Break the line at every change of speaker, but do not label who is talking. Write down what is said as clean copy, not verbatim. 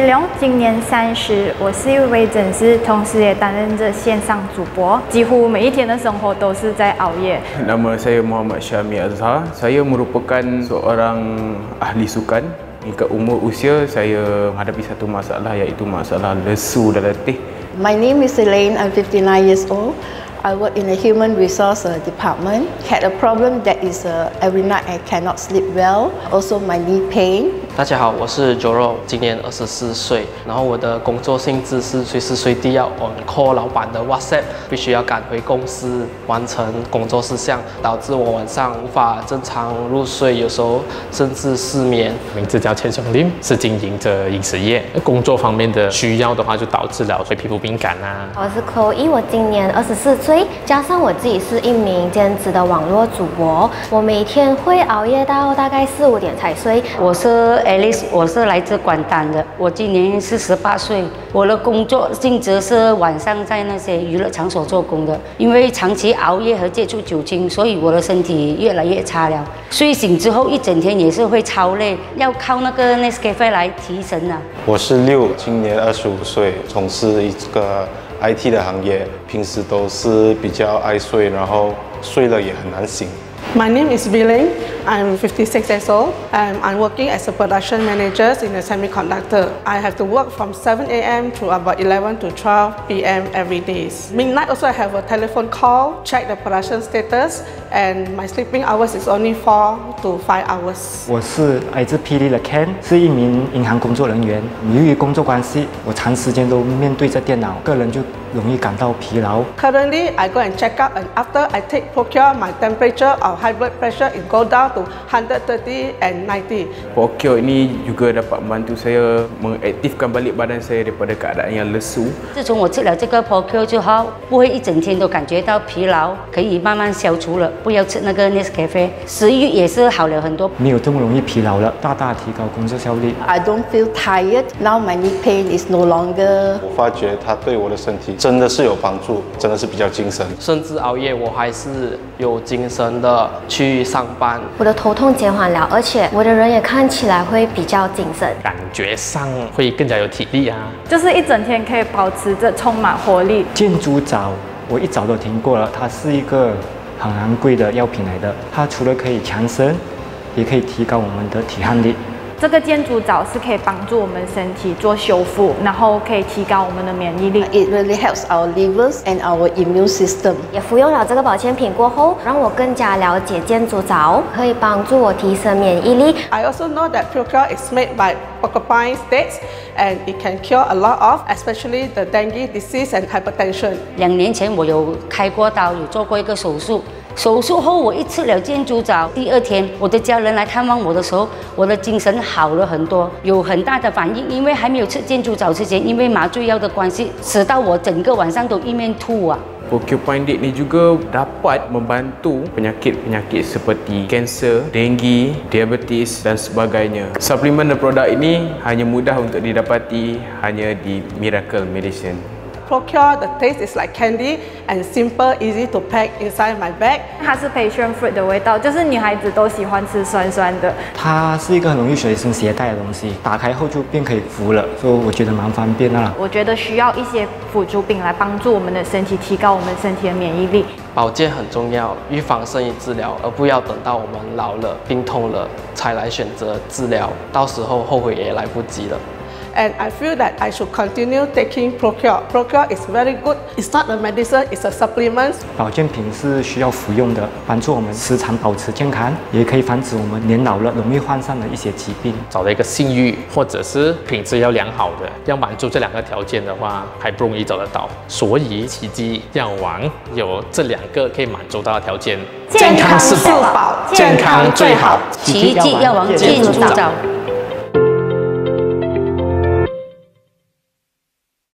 龙，今年30，我是一位诊师，同时也担任着线上主播，几乎每一天的生活都是在熬夜。
Nama saya Muhammad Syami Azhar. Saya merupakan seorang ahli sukan. Hingga umur usia saya menghadapi satu masalah iaitu masalah lesu dan letih.
My name is Elaine. I'm 59 years old. I work in the human resource department. Had a problem that is every night I cannot sleep well. Also my knee pain.
大家好，我是 Joro， 今年24岁。然后我的工作性质是随时随地要 on call 老板的 WhatsApp， 必须要赶回公司完成工作事项，导致我晚上无法正常入睡，有时候甚至失眠。
名字叫千雄林，是经营着饮食业。工作方面的需要的话，就导致了对皮肤敏感啊。
我是 Chloe， 我今年24岁，加上我自己是一名兼职的网络主播，我每天会熬夜到大概4、5点才睡。
我是 Alice， 我是来自关丹的，我今年是18岁。我的工作性质是晚上在那些娱乐场所做工的，因为长期熬夜和接触酒精，所以我的身体越来越差了。睡醒之后一整天也是会超累，要靠那个 Nescafe 来提神啊。
我是6，今年25岁，从事一个 IT 的行业，平时都是比较爱睡，然后睡了也很难醒。
My name is Billing. I'm 56 years old. I'm working as a production manager in a semiconductor. I have to work from 7 a.m. to about 11 to 12 p.m. every day. Midnight also I have a telephone call, check the production status, and my sleeping hours is only 4 to 5 hours.
我是来自霹雳的 Ken， 是一名银行工作人员。由于工作关系，我长时间都面对着电脑，个人就容易感到疲劳。
Currently, I go and check up, and after I take Procure, my temperature or high blood pressure it go down to 130 and 90.
Procure ini juga dapat membantu saya mengaktifkan balik badan saya daripada keadaan yang lesu.
自从我吃了这个 Procure 之后，不会一整天都感觉到疲劳，可以慢慢消除了。不要吃那个 Nescafe， 食欲也是好了很多，
没有这么容易疲劳了，大大提高工作效率。
I don't feel tired. Now my knee pain is no longer.
我发觉它对我的身体真的是有帮助，真的是比较精神。
甚至熬夜，我还是有精神的去上班。
我的头痛减缓了，而且我的人也看起来会比较精神，
感觉上会更加有体力啊。
就是一整天可以保持着充满活力。
建筑藻，我一早都听过了，它是一个很昂贵的药品来的。它除了可以强身，也可以提高我们的体汗力。
这个建筑藻是可以帮助我们身体做修复，然后可以提高我们的免疫力。
It really helps our livers and our immune system.
也服用了这个保健品过后，让我更加了解建筑藻，可以帮助我提升免疫力。
I also know that Procure is made by porcupine states, and it can cure a lot of, especially the dengue disease and hypertension.
2年前我有开过刀，有做过一个手术。手术后，我一吃了建筑藻，第2天我的家人来探望我的时候，我的精神好了很多，有很大的反应。因为还没有吃建筑藻之前，因为麻醉药的关系，使到我整个晚上都一面吐啊。
Porcupine Diet ni juga dapat membantu penyakit-penyakit seperti kanser, dengue, diabetes dan sebagainya. Suplemen dan produk ini hanya mudah untuk didapati hanya di Miracle Medicine.
Procure, the taste is like candy and simple, easy to pack inside my bag.
它是 passion fruit 的味道，就是女孩子都喜欢吃酸酸的。
它是一个很容易随身携带的东西，打开后就便可以服了，所以我觉得蛮方便的啦。
我觉得需要一些辅助品来帮助我们的身体，提高我们身体的免疫力。
保健很重要，预防胜于治疗，而不要等到我们老了、病痛了才来选择治疗，到时候后悔也来不及了。
And I feel that I should continue taking Procure. Procure is very good. It's not a medicine, it's a supplement.
保健品是需要服用的，帮助我们时常保持健康，也可以防止我们年老了容易患上的一些疾病。
找到一个性欲或者是品质要良好的，要满足这2个条件的话，还不容易找得到。所以奇迹药王有这2个可以满足到的条件：
健康是宝，
健康最好。
奇迹药王建筑藻。